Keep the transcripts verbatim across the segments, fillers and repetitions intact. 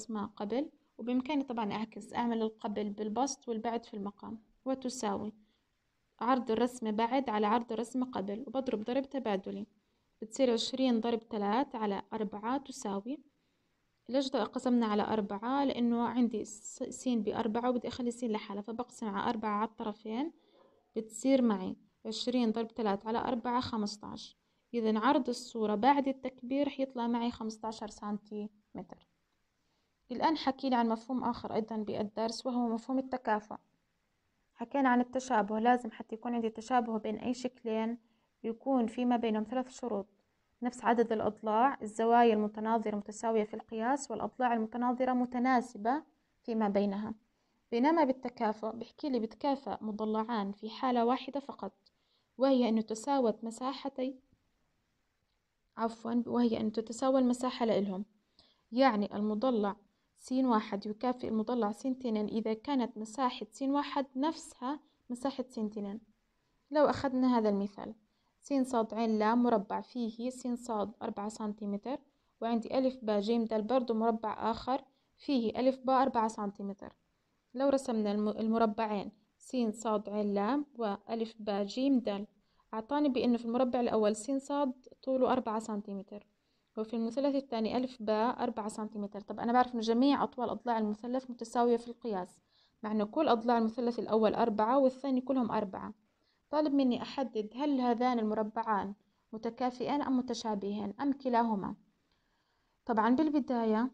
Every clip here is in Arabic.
رسمة قبل، وبإمكاني طبعا أعكس أعمل القبل بالبسط والبعد في المقام، وتساوي عرض الرسمة بعد على عرض الرسمة قبل، وبضرب ضرب تبادلي، بتصير عشرين ضرب ثلاث على أربعة تساوي. ليش قسمنا على أربعة؟ لأنه عندي س بأربعة وبدي أخلي س لحالها، فبقسم على أربعة على الطرفين، بتصير معي عشرين ضرب ثلاث على أربعة خمسطعش. إذا عرض الصورة بعد التكبير رح يطلع معي خمسطعش سنتيمتر. الآن حكينا عن مفهوم آخر أيضا بالدرس، وهو مفهوم التكافؤ. حكينا عن التشابه، لازم حتى يكون عندي تشابه بين أي شكلين يكون فيما بينهم ثلاث شروط: نفس عدد الأضلاع، الزوايا المتناظرة متساوية في القياس، والأضلاع المتناظرة متناسبة فيما بينها. بينما بالتكافؤ بحكي لي بتكافأ مضلعان في حالة واحدة فقط، وهي أنه تساوت مساحتي عفوا وهي أن تتساوى المساحة لإلهم. يعني المضلع س واحد يكافئ المضلع س اثنين إذا كانت مساحة س واحد نفسها مساحة س اثنين. لو أخذنا هذا المثال: س صاد عين لام مربع فيه س صاد أربعة سنتيمتر، وعندي ألف باء جيم دال برضو مربع آخر فيه ألف باء أربعة سنتيمتر. لو رسمنا المربعين س صاد عين لام وألف باء جيم دال، أعطاني بأنه في المربع الأول س صاد طوله أربعة سنتيمتر، وفي المثلث الثاني ألف باء أربعة سنتيمتر. طب أنا بعرف إنه جميع أطوال أضلاع المثلث متساوية في القياس، مع إنه كل أضلاع المثلث الأول أربعة والثاني كلهم أربعة. طالب مني أحدد هل هذان المربعان متكافئان أم متشابهين أم كلاهما. طبعا بالبداية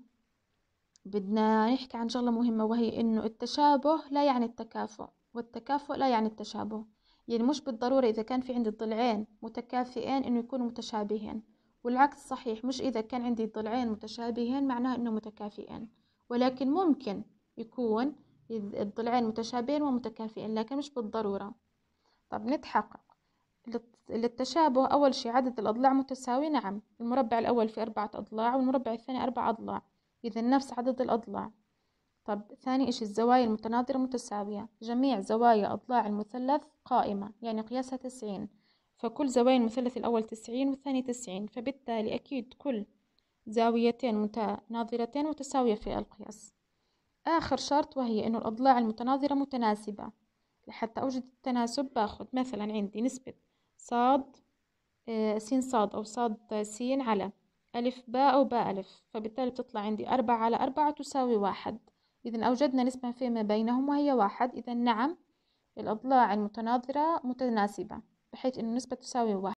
بدنا نحكي عن شغلة مهمة، وهي إنه التشابه لا يعني التكافؤ، والتكافؤ لا يعني التشابه. يعني مش بالضرورة إذا كان في عندي ضلعين متكافئين إنه يكونوا متشابهين، والعكس صحيح، مش إذا كان عندي ضلعين متشابهين معناه إنه متكافئين، ولكن ممكن يكون الضلعين متشابهين ومتكافئين، لكن مش بالضرورة. طب نتحقق للتشابه. أول شيء عدد الأضلاع متساوي، نعم، المربع الأول فيه أربعة أضلاع والمربع الثاني أربع أضلاع، إذا نفس عدد الأضلاع. طب ثاني إشي الزوايا المتناظرة متساوية، جميع زوايا أضلاع المثلث قائمة، يعني قياسها تسعين، فكل زوايا المثلث الأول تسعين والثاني تسعين، فبالتالي أكيد كل زاويتين متناظرتين متساوية في القياس. آخر شرط وهي إنه الأضلاع المتناظرة متناسبة. لحتى أوجد التناسب باخد مثلا عندي نسبة صاد آه س صاد أو صاد س على ألف باء أو باء ألف، فبالتالي بتطلع عندي أربعة على أربعة تساوي واحد. إذا أوجدنا نسبة فيما بينهم وهي واحد. إذا نعم، الأضلاع المتناظرة متناسبة بحيث إنه النسبة تساوي واحد.